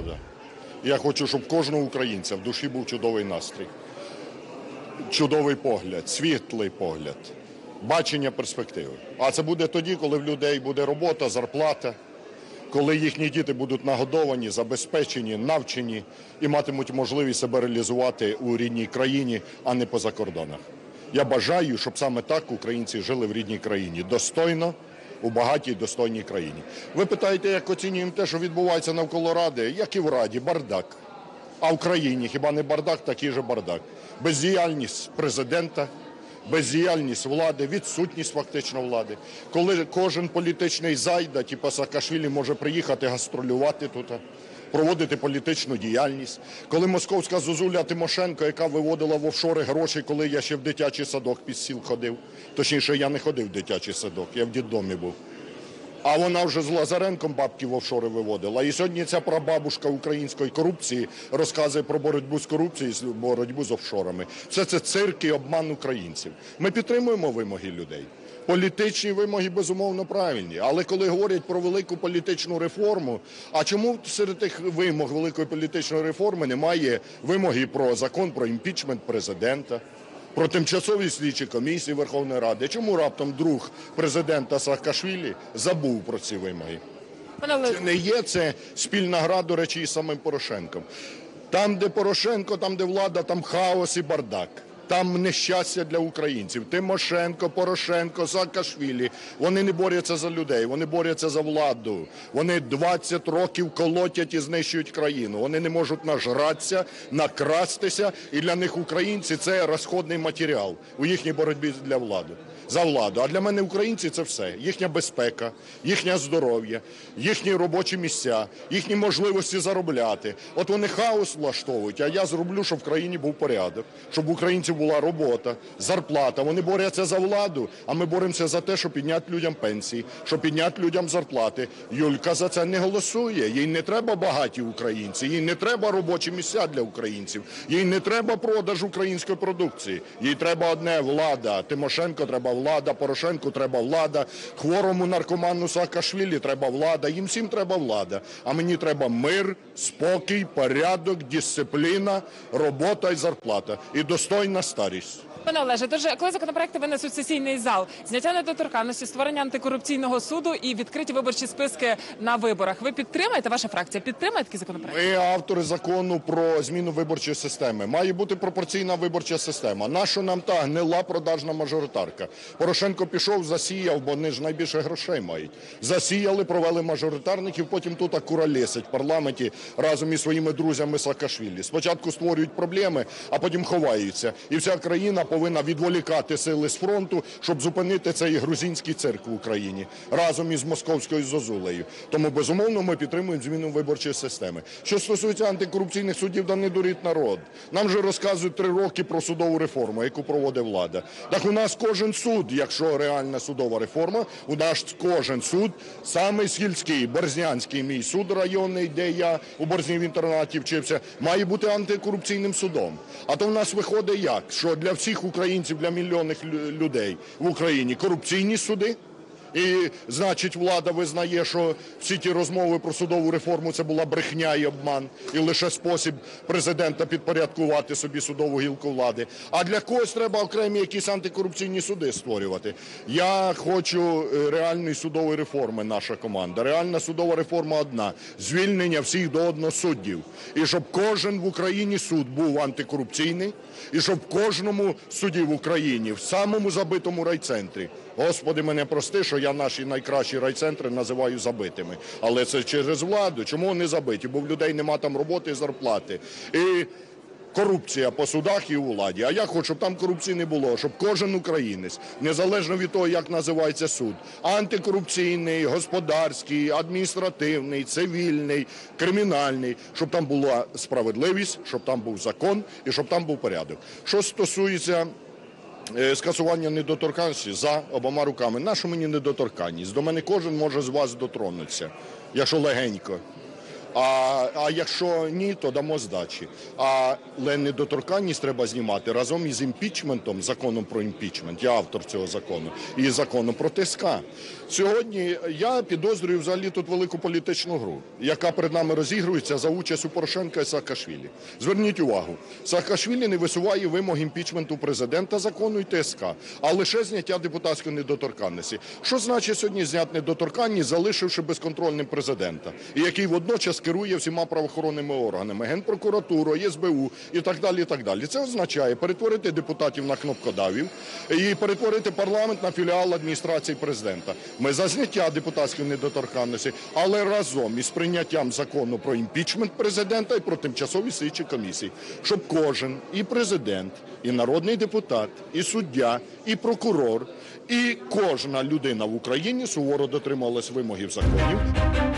влада. Я хочу, щоб кожного українця в душі був чудовий настрій, чудовий погляд, світлий погляд, бачення перспективи. А це буде тоді, коли в людей буде робота, зарплата, коли їхні діти будуть нагодовані, забезпечені, навчені і матимуть можливість себе реалізувати у рідній країні, а не поза кордонах. Я бажаю, щоб саме так українці жили в рідній країні, достойно, у багатій, достойній країні. Ви питаєте, як оцінюємо те, що відбувається навколо Ради? Як і в Раді, бардак. А в країні хіба не бардак, такий же бардак. Бездіяльність президента, бездіяльність влади, відсутність фактично влади. Коли кожен політичний зайда, типу Саакашвілі, може приїхати гастролювати тут, проводити політичну діяльність. Коли московська зозуля Тимошенко, яка виводила в офшори гроші, коли я ще в дитячий садок під стіл ходив. Точніше, я не ходив в дитячий садок, я в дитдомі був. А вона вже з Лазаренком бабки в офшори виводила. І сьогодні ця прабабушка української корупції розказує про боротьбу з корупцією, боротьбу з офшорами. Все це цирк і обман українців. Ми підтримуємо вимоги людей. Політичні вимоги, безумовно, правильні. Але коли говорять про велику політичну реформу, а чому серед тих вимог великої політичної реформи немає вимоги про закон про імпічмент президента, про тимчасові слідчі комісії Верховної Ради? Чому раптом друг президента Саакашвілі забув про ці вимоги? Чи не є це спільна гра, до речі, із самим Порошенком? Там, де Порошенко, там, де влада, там хаос і бардак. Там нещастя для українців. Тимошенко, Порошенко, Саакашвілі – вони не борються за людей, вони борються за владу. Вони 20 років колотять і знищують країну. Вони не можуть нажратися, накрастися, і для них українці – це розходний матеріал у їхній боротьбі за владу. А для мене українці – це все. Їхня безпека, їхнє здоров'я, їхні робочі місця, їхні можливості заробляти. От вони хаос влаштовують, а я зроблю, щоб в країні був порядок, щоб в українців була робота, зарплата. Вони борються за владу, а ми боремося за те, щоб підняти людям пенсії, щоб підняти людям зарплати. Юлька за це не голосує. Їй не треба багаті українці, їй не треба робочі місця для українців, їй не треба продаж української продукції. Їй треба одне – влада. Тимошенко треба влада, Порошенку треба влада, хворому наркоману Саакашвілі треба влада, їм всім треба влада. А мені треба мир, спокій, порядок, дисципліна, робота і зарплата. І достойна старість. Пане Олеже, тож коли законопроекти винесуть в сесійний зал, зняття недоторканності, створення антикорупційного суду і відкриті виборчі списки на виборах, ви підтримаєте, ваша фракція підтримає такі законопроекти? Ми автори закону про зміну виборчої системи. Має бути пропорційна виборча система. Нащо нам та гнила продажна мажоритарка? Порошенко пішов, засіяв, бо вони ж найбільше грошей мають. Засіяли, провели мажоритарників, потім тут куролесять в парламенті разом із своїми друзями Саакашвілі. Спочатку створюють проблеми, а потім ховаються. І вся країна повинна відволікати сили з фронту, щоб зупинити цей грузинський цирк в Україні разом із московською зозулею. Тому, безумовно, ми підтримуємо зміну виборчої системи. Що стосується антикорупційних судів, да не дуріть народ. Нам же розказують 3 роки про судову реформу, яку проводить влада. Так у нас кожен суд, якщо реальна судова реформа, у нас кожен суд, саме сільський, Борзнянський мій суд районний, де я у Борзні в інтернаті вчився, має бути антикорупційним судом. А то в нас виходить як? Що для всіх українців, для мільйонних людей в Україні корупційні суди. І, значить, влада визнає, що всі ті розмови про судову реформу – це була брехня і обман, і лише спосіб президента підпорядкувати собі судову гілку влади. А для когось треба окремі якісь антикорупційні суди створювати. Я хочу реальної судової реформи, наша команда. Реальна судова реформа одна – звільнення всіх до одного суддів. І щоб кожен в Україні суд був антикорупційний, і щоб в кожному суді в Україні, в самому забитому райцентрі, Господи, мене прости, що я наші найкращі райцентри називаю забитими. Але це через владу. Чому вони забиті? Бо в людей нема там роботи і зарплати. І корупція по судах і у владі. А я хочу, щоб там корупції не було, щоб кожен українець, незалежно від того, як називається суд, антикорупційний, господарський, адміністративний, цивільний, кримінальний, щоб там була справедливість, щоб там був закон і щоб там був порядок. Що стосується скасування недоторканності, за обома руками. Нащо мені недоторканність? До мене кожен може з вас дотронутися, якщо легенько. А якщо ні, то дамо здачі. Але недоторканність треба знімати разом із імпічментом, законом про імпічмент, я автор цього закону, і законом про ТСК. Сьогодні я підозрюю взагалі тут велику політичну гру, яка перед нами розігрується за участю Порошенка і Саакашвілі. Зверніть увагу, Саакашвілі не висуває вимог імпічменту президента, закону і ТСК, а лише зняття депутатської недоторканності. Що значить сьогодні зняти недоторканність, залишивши безконтрольним президента, і який водночас керує всіма правоохоронними органами, Генпрокуратурою, СБУ і так далі, і так далі. Це означає перетворити депутатів на кнопкодавів і перетворити парламент на філіал адміністрації президента. Ми за зняття депутатської недоторканності, але разом із прийняттям закону про імпічмент президента і про тимчасові слідчі комісії, щоб кожен і президент, і народний депутат, і суддя, і прокурор, і кожна людина в Україні суворо дотримувалась вимогів законів.